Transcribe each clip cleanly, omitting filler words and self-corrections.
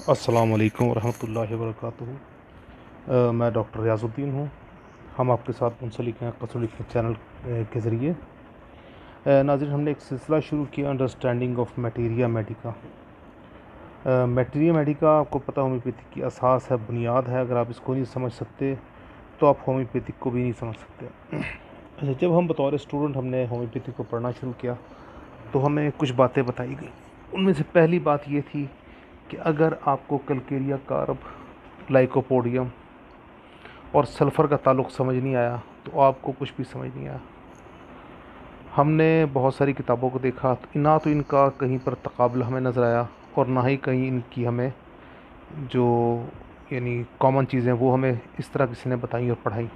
अस्सलाम वालेकुम रहमतुल्लाहि व बरकातुहू। मैं डॉक्टर रियाज़ुद्दीन हूँ। हम आपके साथ मुंसलिक हैं कसौली के चैनल के ज़रिए। नाज़रीन, हमने एक सिलसिला शुरू किया understanding of materia medica. Materia medica आपको पता होम्योपैथिक की असास है, बुनियाद है। अगर आप इसको नहीं समझ सकते तो आप होम्योपैथिक को भी नहीं समझ सकते। अच्छा, जब हम बतौर स्टूडेंट हमने होम्योपैथिक को पढ़ना शुरू किया तो हमें कुछ बातें बताई गई। उनमें से पहली बात ये थी कि अगर आपको कलकेरिया कार्ब, लाइकोपोडियम और सल्फ़र का ताल्लुक़ समझ नहीं आया तो आपको कुछ भी समझ नहीं आया। हमने बहुत सारी किताबों को देखा तो ना तो इनका कहीं पर तकाबला हमें नज़र आया और ना ही कहीं इनकी हमें जो यानी कॉमन चीज़ें वो हमें इस तरह किसी ने बताई और पढ़ाई।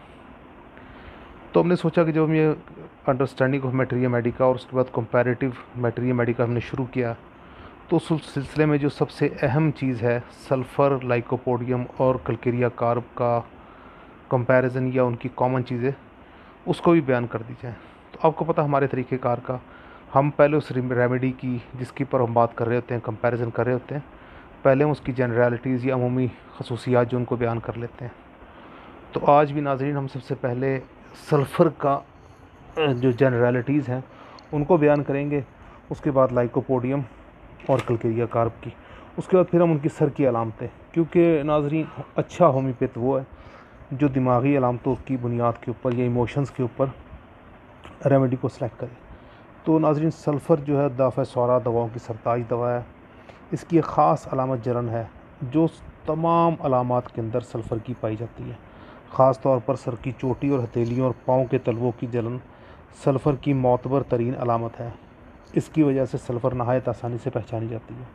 तो हमने सोचा कि जब हम ये अंडरस्टैंडिंग ऑफ मटीरिया मेडिका और उसके बाद कंपैरेटिव मटीरिया मेडिका हमने शुरू किया तो उस सिलसिले में जो सबसे अहम चीज़ है सल्फ़र, लाइकोपोडियम और कलकेरिया कार्ब का कंपैरिजन या उनकी कॉमन चीज़ें उसको भी बयान कर दी जाए। तो आपको पता हमारे तरीक़ेकार का, हम पहले उस रेमेडी की जिसकी पर हम बात कर रहे होते हैं, कंपैरिजन कर रहे होते हैं, पहले हम उसकी जनरलिटीज़ या अमूमी खसूसियात जो उनको बयान कर लेते हैं। तो आज भी नाज़रीन हम सबसे पहले सल्फ़र का जो जनरलिटीज़ हैं उनको बयान करेंगे, उसके बाद लाइकोपोडियम और कलकेरिया कार्ब की, उसके बाद फिर हम उनकी सर की अलामतें, क्योंकि नाज़रीन अच्छा होम्योपैथ वो है जो दिमागी अलामतों की बुनियाद के ऊपर या इमोशंस के ऊपर रेमेडी को सिलेक्ट करे। तो नाज़रीन सल्फ़र जो है दाफ़-ए-सौरा दवाओं की सरताज दवा है। इसकी एक ख़ास अलामत जलन है जो तमाम अलामात के अंदर सल्फ़र की पाई जाती है। ख़ास तौर पर सर की चोटी और हथेलियों और पाँव के तलवों की जलन सल्फ़र की मोतबर तरीन अलामत है। इसकी वजह से सल्फ़र नहायत आसानी से पहचानी जाती है।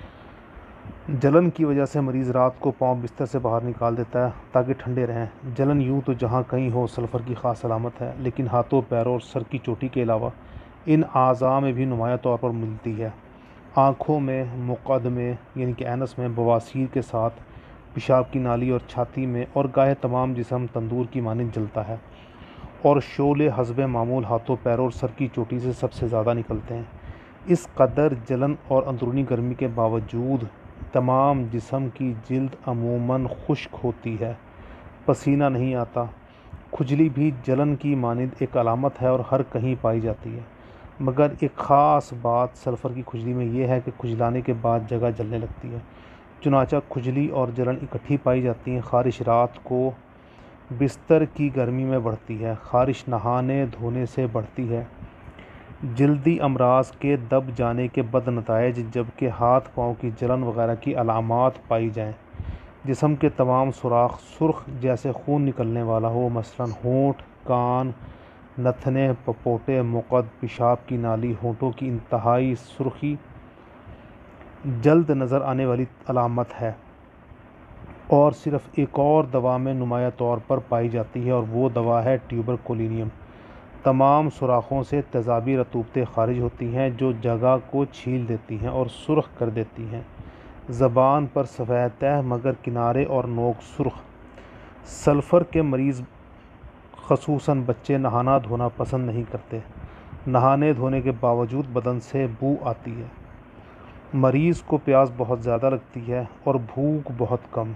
जलन की वजह से मरीज़ रात को पाँव बिस्तर से बाहर निकाल देता है ताकि ठंडे रहें। जलन यूँ तो जहाँ कहीं हो सल्फ़र की ख़ास अलामत है, लेकिन हाथों, पैरों और सर की चोटी के अलावा इन आज़ा में भी नुमायाँ तौर पर मिलती है। आँखों में, मुक़द्द में यानी कि एनस में बवासीर के साथ, पेशाब की नाली और छाती में और गाहे तमाम जिस्म तंदूर की मानंद जलता है और शोले हस्बे मामूल हाथों, पैरों और सर की चोटी से सबसे ज़्यादा निकलते हैं। इस कदर जलन और अंदरूनी गर्मी के बावजूद तमाम जिस्म की जिल्द अमूमन खुश्क होती है, पसीना नहीं आता। खुजली भी जलन की मानंद एक अलामत है और हर कहीं पाई जाती है, मगर एक ख़ास बात सल्फ़र की खुजली में यह है कि खुजलाने के बाद जगह जलने लगती है। चुनांचे खुजली और जलन इकट्ठी पाई जाती हैं। ख़ारिश रात को बिस्तर की गर्मी में बढ़ती है, ख़ारिश नहाने धोने से बढ़ती है। जल्दी अमराज के दब जाने के बदनताइज, जबकि हाथ पाँव की जलन वगैरह की अलामात पाई जाएँ। जिस्म के तमाम सुराख सुर्ख जैसे खून निकलने वाला हो, मसलन होंठ, कान, नथने, पपोटे, मुक़द्द, पेशाब की नाली, होंठों की इंतहाई सुर्खी जल्द नज़र आने वाली अलामत है और सिर्फ़ एक और दवा में नुमाया तौर पर पाई जाती है और वो दवा है ट्यूबरकुलिनियम। तमाम सुराखों से तेज़ाबी रतूबतें ख़ारिज होती हैं जो जगह को छील देती हैं और सुर्ख कर देती हैं। ज़बान पर सफ़ेद तह मगर किनारे और नोक सुर्ख। सल्फ़र के मरीज़ ख़ुसूसन बच्चे नहाना धोना पसंद नहीं करते। नहाने धोने के बावजूद बदन से बू आती है। मरीज़ को प्यास बहुत ज़्यादा लगती है और भूख बहुत कम।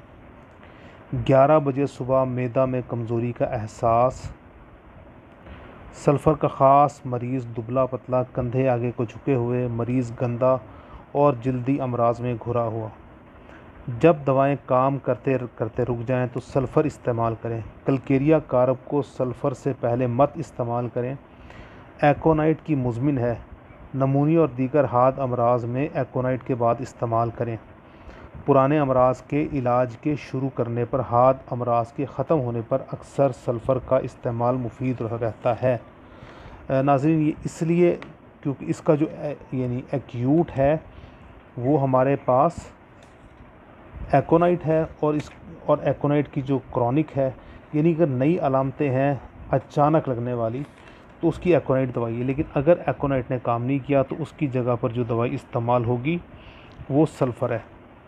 11 बजे सुबह मैदा में कमज़ोरी का एहसास। सल्फ़र का ख़ास मरीज़ दुबला पतला, कंधे आगे को झुके हुए, मरीज़ गंदा और जल्दी अमराज में घुरा हुआ। जब दवाएं काम करते करते रुक जाएं तो सल्फ़र इस्तेमाल करें। कलकेरिया कार्ब को सल्फ़र से पहले मत इस्तेमाल करें। एकोनाइट की मुज़मिन है। नमूनी और दीगर हाद अमराज में एकोनाइट के बाद इस्तेमाल करें। पुराने अमराज के इलाज के शुरू करने पर, हाद अमराज के ख़त्म होने पर अक्सर सल्फ़र का इस्तेमाल मुफीद रहता है। नाज़रीन ये इसलिए क्योंकि इसका जो यानी एक्यूट है वो हमारे पास एकोनाइट है और एकोनाइट की जो क्रॉनिक है यानी अगर नई अलामतें हैं अचानक लगने वाली तो उसकी एकोनाइट दवाई है। लेकिन अगर एकोनाइट ने काम नहीं किया तो उसकी जगह पर जो दवाई इस्तेमाल होगी वो सल्फ़र है।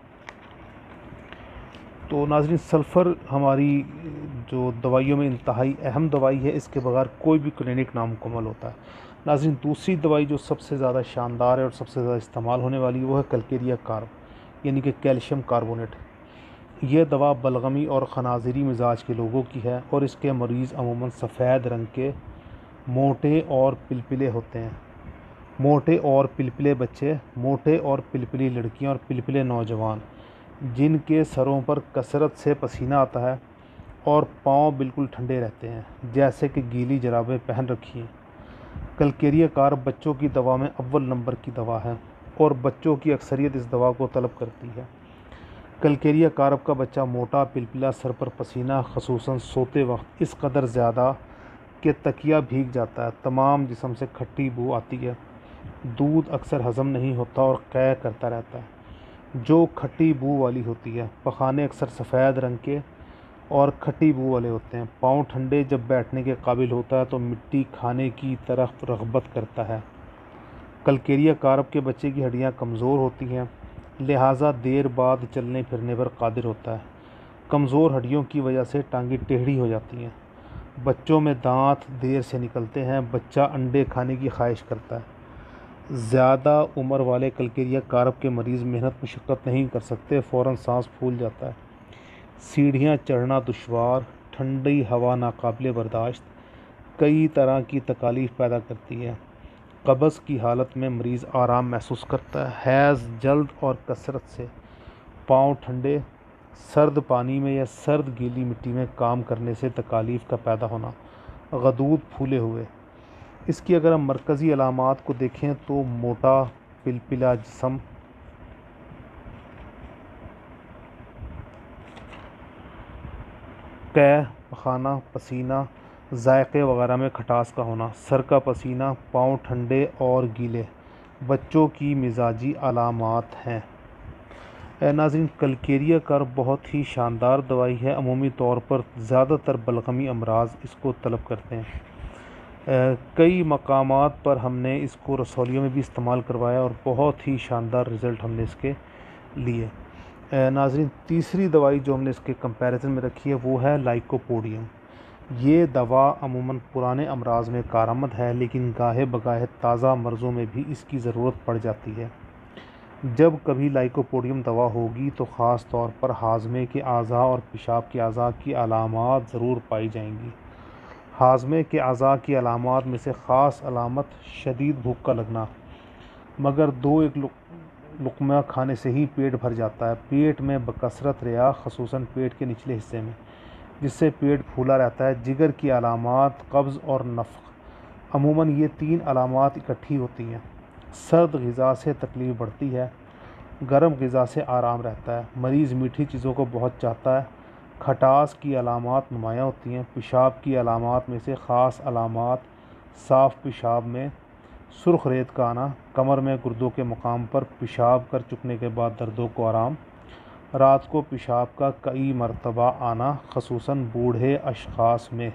तो नाज़रीन सल्फ़र हमारी जो दवाइयों में इंतहाई अहम दवाई है, इसके बगैर कोई भी क्लिनिक नामुकम्मल होता है। नाज़रीन दूसरी दवाई जो सबसे ज़्यादा शानदार है और सबसे ज़्यादा इस्तेमाल होने वाली वो है कलकेरिया कार्ब। यानी कि कैल्शियम कार्बोनेट। यह दवा बलगमी और खनाजरी मिजाज के लोगों की है और इसके मरीज़ अमूमन सफ़ेद रंग के, मोटे और पिलपिले होते हैं। मोटे और पिलपिले बच्चे, मोटे और पिलपिली लड़कियां और पिलपिले नौजवान जिनके सरों पर कसरत से पसीना आता है और पाँव बिल्कुल ठंडे रहते हैं, जैसे कि गीली जराबें पहन रखी हैं। कलकेरिया कार्ब बच्चों की दवा में अव्वल नंबर की दवा है और बच्चों की अक्सरियत इस दवा को तलब करती है। कलकेरिया कार्ब का बच्चा मोटा, पिलपिला, सर पर पसीना, खसूसन सोते वक्त इस कदर ज़्यादा कि तकिया भीग जाता है, तमाम जिस्म से खट्टी बू आती है, दूध अक्सर हज़म नहीं होता और कै करता रहता है जो खट्टी बू वाली होती है। पखाने अक्सर सफ़ेद रंग के और खट्टी बू वाले होते हैं। पाँव ठंडे, जब बैठने के काबिल होता है तो मिट्टी खाने की तरफ रग़बत करता है। कलकेरिया कार्ब के बच्चे की हड्डियाँ कमज़ोर होती हैं, लिहाजा देर बाद चलने फिरने पर कादिर होता है। कमज़ोर हड्डियों की वजह से टांगें टेढ़ी हो जाती हैं। बच्चों में दांत देर से निकलते हैं। बच्चा अंडे खाने की ख्वाहिश करता है। ज़्यादा उम्र वाले कलकेरिया कार्ब के मरीज़ मेहनत मशक्क़त नहीं कर सकते, फ़ौरन सांस फूल जाता है। सीढ़ियाँ चढ़ना दुश्वार, ठंडी हवा नाकाबिले बर्दाश्त कई तरह की तकालीफ पैदा करती है। कब्ज़ की हालत में मरीज़ आराम महसूस करता है। हैज़ जल्द और कसरत से, पाँव ठंडे, सर्द पानी में या सर्द गीली मिट्टी में काम करने से तकालीफ का पैदा होना, गदूद फूले हुए। इसकी अगर हम मरकज़ी अलामात को देखें तो मोटा पिलपिला जिस्म, कै, पखाना, पसीना, जायके वगैरह में खटास का होना, सर का पसीना, पाँव ठंडे और गीले बच्चों की मिजाजी अलामात हैं। नाज़रीन, कलकेरिया कार्ब बहुत ही शानदार दवाई है। अमूमी तौर पर ज़्यादातर बलगमी अमराज इसको तलब करते हैं। कई मकामात पर हमने इसको रसौलियों में भी इस्तेमाल करवाया और बहुत ही शानदार रिज़ल्ट हमने इसके लिए। नाज़रीन, तीसरी दवाई जो हमने इसके कंपैरिजन में रखी है वो है लाइकोपोडियम। ये दवा अमूमन पुराने अमराज में कारआमद है, लेकिन गाहे बगाहे ताज़ा मर्ज़ों में भी इसकी ज़रूरत पड़ जाती है। जब कभी लाइकोपोडियम दवा होगी तो ख़ास तौर पर हाजमे के अज़ा और पेशाब के अज़ा की अलामात ज़रूर पाई जाएंगी। हाजमे के अज़ा की अलामात में से ख़ास अलामत शदीद भूख का लगना, मगर एक लुक़मा खाने से ही पेट भर जाता है। पेट में बकसरत रिया, ख़ुसूसन पेट के निचले हिस्से में, जिससे पेट फूला रहता है। जिगर की अलामात, कब्ज़ और नफ़्ख़, अमूमन ये 3 अलामात इकट्ठी होती हैं। सर्द ग़िज़ा से तकलीफ़ बढ़ती है, गर्म ग़िज़ा से आराम रहता है। मरीज़ मीठी चीज़ों को बहुत चाहता है। खटास की अलामात नुमायाँ होती हैं। पेशाब की अलामात में से ख़ास अलामात, साफ़ पेशाब में सुर्ख रेत का आना, कमर में गुर्दों के मकाम पर पेशाब कर चुकने के बाद दर्दों को आराम, रात को पेशाब का कई मरतबा आना, ख़ुसूसन बूढ़े अशख़ास में।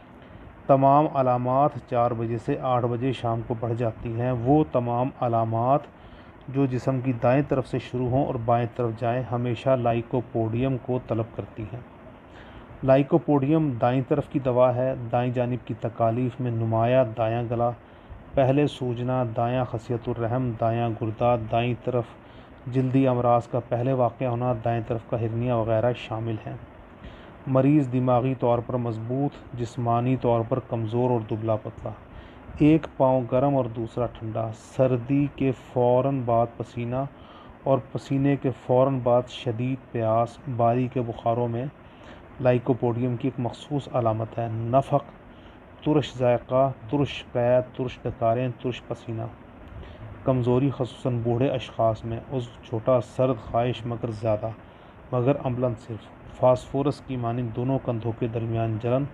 तमाम अलामात 4 बजे से 8 बजे शाम को बढ़ जाती हैं। वो तमाम अलामात जो जिस्म की दाएं तरफ से शुरू हों और बाएं तरफ जाएं, हमेशा लाइकोपोडियम को तलब करती हैं। लाइकोपोडियम दाईं तरफ की दवा है। दाईं जानिब की तकालीफ़ में नुमाया दायां गला, पहले सूजना, दायां खसियतुर रहम, दायां गुर्दा, दाईं तरफ जल्दी अमराज का पहले वाक़या होना, दाएं तरफ का हिरनिया वगैरह शामिल हैं। मरीज़ दिमागी तौर पर मजबूत, जिस्मानी तौर पर कमज़ोर और दुबला पतला, एक पाँव गर्म और दूसरा ठंडा, सर्दी के फ़ौरन बाद पसीना और पसीने के फ़ौरन बाद शदीद प्यास, बारी के बुखारों में लाइकोपोडियम की एक मख़सूस अलामत है। नफ़क़, तुरश जायका, तुरश क़ैद, तुरश डकारें, तुरश पसीना। कमज़ोरी ख़ुसूसन बूढ़े अशख़ास में, उस छोटा सर्द ख्वाहिश मगर ज़्यादा, मगर अम्लन सिर्फ, फास्फोरस की मानिंद दोनों कंधों के दरमियान जलन,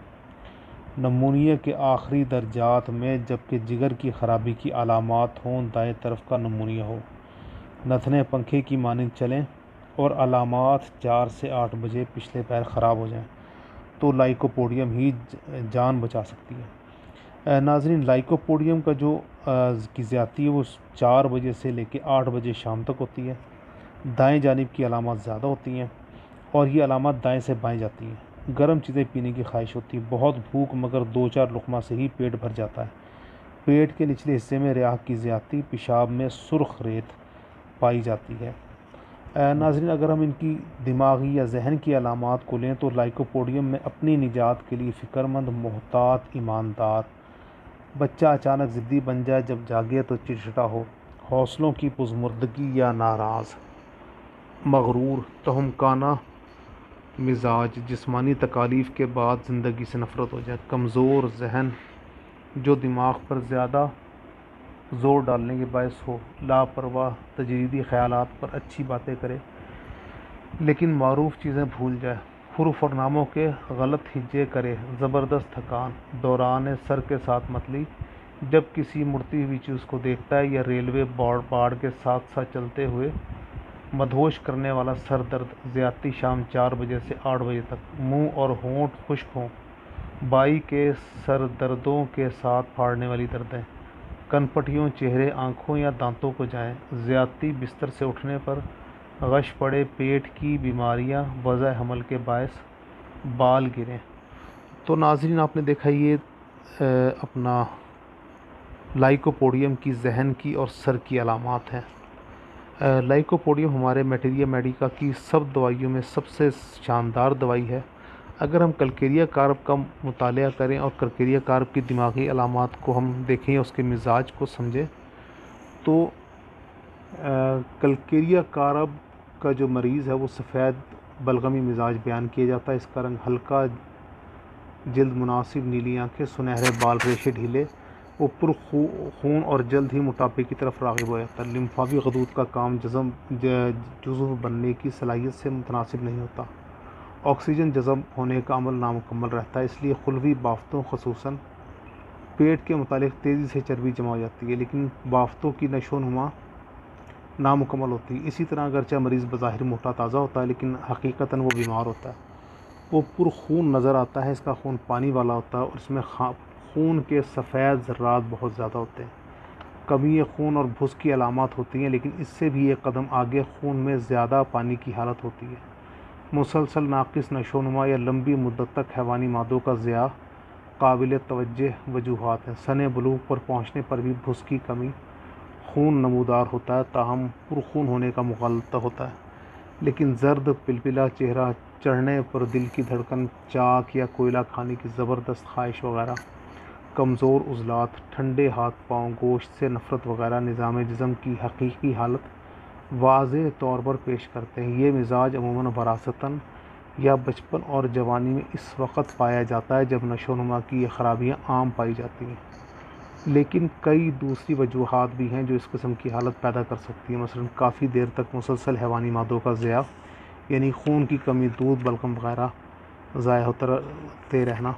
नमूनिया के आखिरी दर्जात में, जबकि जिगर की ख़राबी की अलामात हों, दाएं तरफ का नमूनिया हो, नथने पंखे की मानिंद चलें और अलामात 4 से 8 बजे पिछले पैर ख़राब हो जाएं, तो लाइकोपोडियम ही जान बचा सकती है। नाज़रीन, लाइकोपोडियम का जो की ज़्यादती है वो 4 बजे से लेकर 8 बजे शाम तक होती है। दाएं जानिब की अलामात ज़्यादा होती हैं और ये अलामत दाएं से बाएं जाती हैं। गर्म चीज़ें पीने की ख्वाहिश होती है, बहुत भूख, मगर 2-4 लुक़मा से ही पेट भर जाता है। पेट के निचले हिस्से में रियाह की ज़्यादती, पेशाब में सुर्ख रेत पाई जाती है। नाज़रीन, अगर हम इनकी दिमागी या जहन की अलामात को लें तो लाइकोपोडियम में अपनी निजात के लिए फ़िक्रमंद, मोहतात, ईमानदार बच्चा अचानक ज़िद्दी बन जाए, जब जागे तो चिड़चिड़ा हो, हौसलों की पुज़मुर्दगी या नाराज़, मगरूर, तहमखाना मिजाज, जिस्मानी तकालीफ के बाद ज़िंदगी से नफ़रत हो जाए, कमज़ोर जहन जो दिमाग पर ज़्यादा ज़ोर डालने के बायस हो, लापरवाह, तजरीदी ख़यालात पर अच्छी बातें करे लेकिन मारूफ चीज़ें भूल जाए, हुरूफ और नामों के गलत हिज्जे करे, ज़बरदस्त थकान, दौरान सर के साथ मतली, जब किसी मुड़ती हुई चीज़ को देखता है, या रेलवे बाड़ के साथ साथ चलते हुए मदहोश करने वाला सर दर्द, ज़्यादती शाम 4 बजे से 8 बजे तक, मुंह और होंठ खुश्क हों, बाई के सर दर्दों के साथ फाड़ने वाली दर्दें, कनपटियों, चेहरे, आँखों या दांतों को जाएं, ज़्यादती, बिस्तर से उठने पर गश पड़े, पेट की बीमारियां, वज़ा हमल के बायस बाल गिरें। तो नाज़रीन, आपने देखा ये अपना लाइकोपोडियम की जहन की और सर की अलामात हैं। लाइकोपोडियम हमारे मटेरिया मेडिका की सब दवाइयों में सबसे शानदार दवाई है। अगर हम कल्केरिया कार्ब का मुतालिया करें और कल्केरिया कार्ब की दिमागी अलामात को हम देखें, उसके मिजाज को समझें, तो कल्केरिया कार्ब का जो मरीज़ है वो सफ़ेद बलगमी मिजाज बयान किया जाता है। इसका रंग हल्का, जल्द मुनासिब नीली आँखें, सुनहरे बाल, रेशे ढीले, वो खून और जल्द ही मोटापे की तरफ राग़िब हो जाता है। लिम्फावी गदूद का काम जुज़्व बनने की सलाहियत से मुतनासिब नहीं होता। ऑक्सीजन जज़ब होने का अमल नामुकम्मल रहता है, इसलिए खुलवी बाफ्तों ख़ुसूसन पेट के मुतालिक तेज़ी से चर्बी जमा हो जाती है, लेकिन बाफ्तों की नशोनुमा नामुकम्मल होती है। इसी तरह अगरचे मरीज़ बज़ाहिर मोटा ताज़ा होता है, लेकिन हकीकतन वो बीमार होता है। वो पुरखून नज़र आता है, इसका खून पानी वाला होता है और इसमें खून के सफ़ेद ज़र्रात बहुत ज़्यादा होते हैं। कमी खून और भुस की अलामत होती हैं, लेकिन इससे भी एक कदम आगे खून में ज़्यादा पानी की हालत होती है। मुसलसल नाक़िस नशोनुमा या लंबी मुद्दत तक हैवानी मादों का ज़िया काबिल तवज्जो वजूहात हैं। सने बलूग़ पर पहुँचने पर भी भुस की कमी, खून नमूदार होता है, ताहम पुरखून होने का मुग़ालता होता है, लेकिन जर्द पिलपिला चेहरा, चढ़ने पर दिल की धड़कन, चाक या कोयला खाने की ज़बरदस्त ख्वाहिश वगैरह, कमज़ोर उज़लात, ठंडे हाथ पाँव, गोश्त से नफ़रत वगैरह निज़ाम जिस्म की हकीकी हालत वाज़ेह तौर पर पेश करते हैं। ये मिजाज अमूमन वरासतन या बचपन और जवानी में इस वक्त पाया जाता है जब नशोनुमा की ये ख़राबियाँ आम पाई जाती हैं, लेकिन कई दूसरी वजूहात भी हैं जो इस किस्म की हालत पैदा कर सकती हैं। मसलन काफ़ी देर तक मुसलसल हैवानी मादों का ज़िया, यानी खून की कमी, दूध, बलगम वगैरह ज़ाया होते रहना।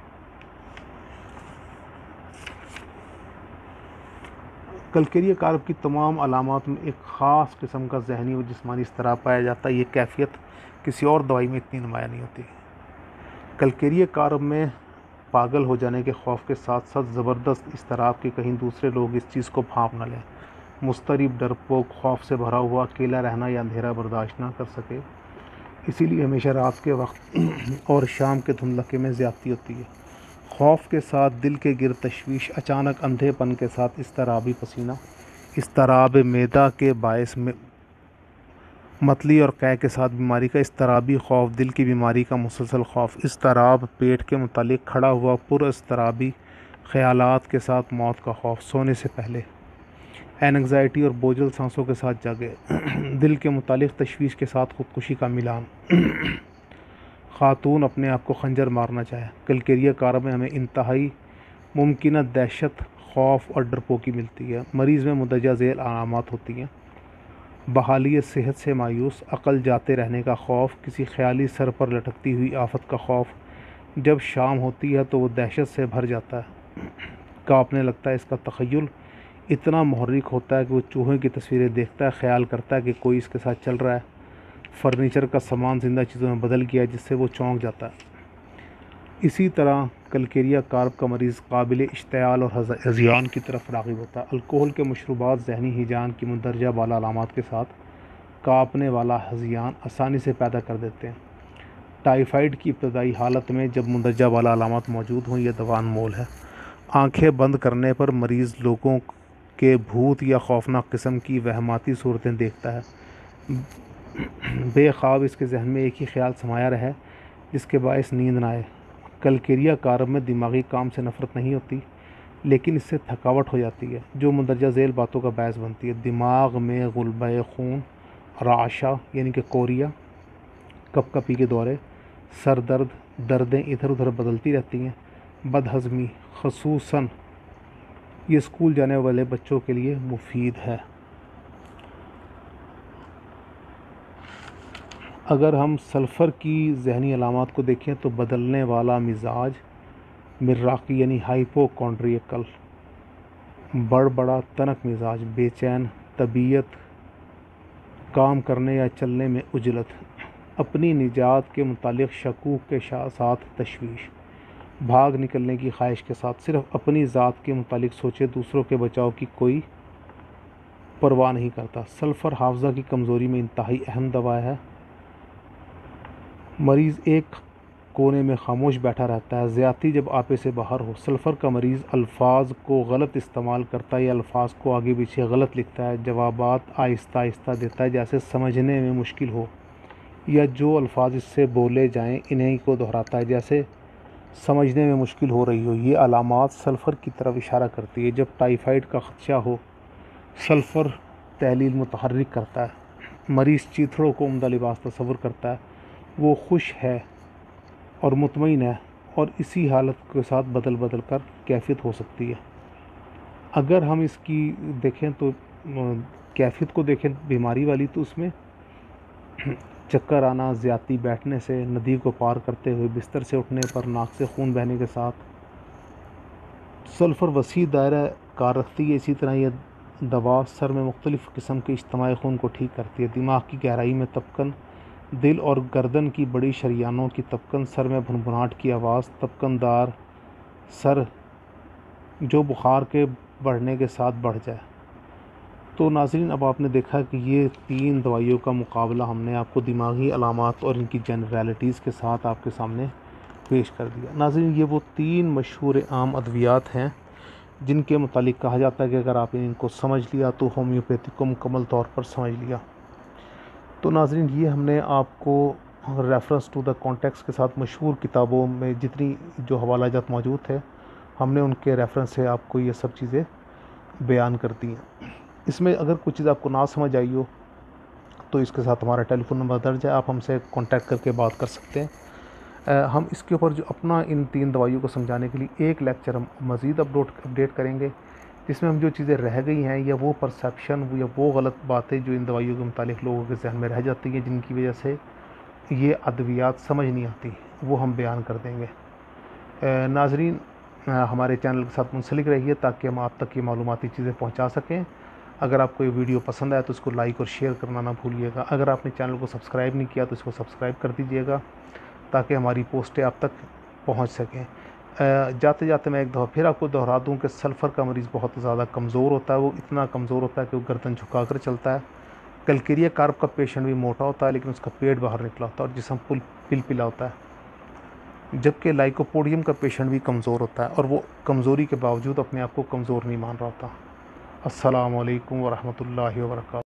कल्केरिया कार्ब की तमाम अलामात में एक ख़ास किस्म का जहनी व जिस्मानी इज़्तिराब पाया जाता है। ये कैफियत किसी और दवाई में इतनी नुमाया नहीं होती। कल्केरिया कार्ब में पागल हो जाने के खौफ के साथ साथ ज़बरदस्त इज़्तिराब के कहीं दूसरे लोग इस चीज़ को भांप न लें। मुस्तरिब, डरपोक, खौफ से भरा हुआ, अकेला रहना या अंधेरा बर्दाश्त ना कर सके, इसीलिए हमेशा रात के वक्त और शाम के धुंधलके में ज़्यादती होती है। खौफ के साथ दिल के गिर तशवीश, अचानक अंधेपन के साथ इज़्तिराबी पसीना, इज़्तिराब मैदा के बायस में मतली और कै के साथ बीमारी का इज़्तिराबी खौफ, दिल की बीमारी का मुसलसल खौफ, इज़्तिराब पेट के मुतालिक खड़ा हुआ पुर-इज़्तिराबी ख़यालात के साथ मौत का खौफ, सोने से पहले एंग्ज़ायटी और बोझल सांसों के साथ जागे, दिल के मुतालिक तशवीश के साथ ख़ुदकुशी का मिलान, ख़ातून अपने आप को खंजर मारना चाहे। कल्केरिया कार्ब में हमें इंतहाई मुमकिन दहशत, खौफ और डरपोकी मिलती है। मरीज़ में मुंदरजा झेल अलामात होती हैं। बहाली सेहत से मायूस, अक़ल जाते रहने का खौफ, किसी ख़याली सर पर लटकती हुई आफत का खौफ, जब शाम होती है तो वो दहशत से भर जाता है, काँपने लगता है। इसका तख़य्युल इतना मुहर्रिक होता है कि वो चूहे की तस्वीरें देखता है, ख्याल करता है कि कोई इसके साथ चल रहा है, फर्नीचर का सामान ज़िंदा चीज़ों में बदल गया, जिससे वो चौंक जाता है। इसी तरह कल्केरिया कार्ब का मरीज़ काबिल इश्तियाल और हज़ियान की तरफ राग़िब होता है। अल्कोहल के मशरूबात ज़हनी हिजान की मुंदरजा बाला अलामात के साथ काँपने वाला हज़ियान आसानी से पैदा कर देते हैं। टाइफाइड की इब्तदाई हालत में जब मुंदरजा बाला अलामात मौजूद हों, यह दवा अनमोल है। आँखें बंद करने पर मरीज़ लोगों के भूत या खौफनाक किस्म की वहमाती सूरतें देखता है। बेख्वाब इसके जहन में एक ही ख्याल समाया रहे जिसके बायस नींद ना आए। कलकेरिया कारब में दिमागी काम से नफ़रत नहीं होती, लेकिन इससे थकावट हो जाती है जो मंदरजा झेल बातों का बायस बनती है। दिमाग में गुलबे खून, राशा यानी कि कोरिया, कपकपी के दौरे, सर दर्द, दर्दें इधर उधर बदलती रहती हैं, बदहज़मी, ख़ुसूसन ये स्कूल जाने वाले बच्चों के लिए मुफीद है। अगर हम सल्फ़र की ज़हनी अलामात को देखें तो बदलने वाला मिजाज, मिर्राकी यानी हाइपोकॉन्ड्रियकल, बड़ा तनक मिजाज, बेचैन तबीयत, काम करने या चलने में उजलत, अपनी निजात के मुतालिक शकूक के साथ तशवीश, भाग निकलने की ख्वाहिश के साथ सिर्फ अपनी ज़ात के मुतालिक सोचे, दूसरों के बचाव की कोई परवाह नहीं करता। सल्फ़र हाफ़ज़ा की कमज़ोरी में इंतहाई अहम दवा है। मरीज़ एक कोने में खामोश बैठा रहता है, ज़्यादती जब आपे से बाहर हो। सल्फ़र का मरीज़ अल्फाज को गलत इस्तेमाल करता है या अल्फाज को आगे पीछे गलत लिखता है, जवाबात आहिस्ता आहिस्ता देता है जैसे समझने में मुश्किल हो, या जो अल्फाज इससे बोले जाएं इन्हीं को दोहराता है जैसे समझने में मुश्किल हो रही हो। ये अलामात सल्फ़र की तरफ इशारा करती है। जब टाइफाइड का ख़दशा हो, सल्फ़र तहलील मुतहर्रिक करता है। मरीज़ चीथड़ों को उम्दा लिबास तस्वुर करता है, वो खुश है और मुतमईन है, और इसी हालत के साथ बदल बदल कर कैफियत हो सकती है। अगर हम इसकी देखें तो कैफियत को देखें बीमारी वाली, तो उसमें चक्कर आना, ज़्यादती बैठने से, नदी को पार करते हुए बिस्तर से उठने पर नाक से खून बहने के साथ। सल्फ़र वसी दायरा कार रखती है। इसी तरह यह दवा सर में मुख्तलिफ़ किस्म के इज्तिमाई खून को ठीक करती है। दिमाग की गहराई में तपकन, दिल और गर्दन की बड़ी शरियानों की तपकन, सर में भुनभुनाहट की आवाज़, तपकनदार सर जो बुखार के बढ़ने के साथ बढ़ जाए। तो नाज़रीन, अब आपने देखा कि ये 3 दवाइयों का मुकाबला हमने आपको दिमागी अलामात और इनकी जनरलिटीज़ के साथ आपके सामने पेश कर दिया। नाज़रीन, ये वो 3 मशहूर आम अद्वियात हैं जिनके मुतालिक कहा जाता है कि अगर आपने इनको समझ लिया तो होम्योपैथी को मुकम्मल तौर पर समझ लिया। तो नाज़रीन, ये हमने आपको रेफ़रेंस टू द कॉन्टेक्स्ट के साथ मशहूर किताबों में जितनी जो हवालाजात मौजूद थे, हमने उनके रेफ़रेंस से आपको ये सब चीज़ें बयान कर दी हैं। इसमें अगर कुछ चीज़ आपको ना समझ आई हो तो इसके साथ हमारा टेलीफ़ोन नंबर दर्ज है, आप हमसे कांटेक्ट करके बात कर सकते हैं। हम इसके ऊपर जो अपना इन 3 दवाइयों को समझाने के लिए एक लेक्चर हम मज़ीद अपडेट करेंगे, जिसमें हम जो चीज़ें रह गई हैं या वो परसेप्शन या वो गलत बातें जो इन दवाइयों के मुतालिक लोगों के जहन में रह जाती हैं, जिनकी वजह से ये अद्वियात समझ नहीं आती, वो हम बयान कर देंगे। नाज़रीन, हमारे चैनल के साथ मुंसलिक रहिए ताकि हम आप तक ये मालूमाती चीज़ें पहुंचा सकें। अगर आपको ये वीडियो पसंद आए तो इसको लाइक और शेयर करना ना भूलिएगा। अगर आपने चैनल को सब्सक्राइब नहीं किया तो इसको सब्सक्राइब कर दीजिएगा ताकि हमारी पोस्टें आप तक पहुंच सकें। जाते जाते मैं एक दफ़ा फिर आपको दोहरा दूं कि सल्फ़र का मरीज़ बहुत ज़्यादा कमज़ोर होता है। वो इतना कमज़ोर होता है कि वो गर्दन झुका कर चलता है। कलकेरिया कार्ब का पेशेंट भी मोटा होता है लेकिन उसका पेट बाहर निकला होता है और जिस्म पिलपिला होता है। जबकि लाइकोपोडियम का पेशेंट भी कमज़ोर होता है और वो कमज़ोरी के बावजूद अपने आप को कमज़ोर नहीं मान रहा होता। अस्सलामु अलैकुम वरहमतुल्लाहि वबरकातुहू।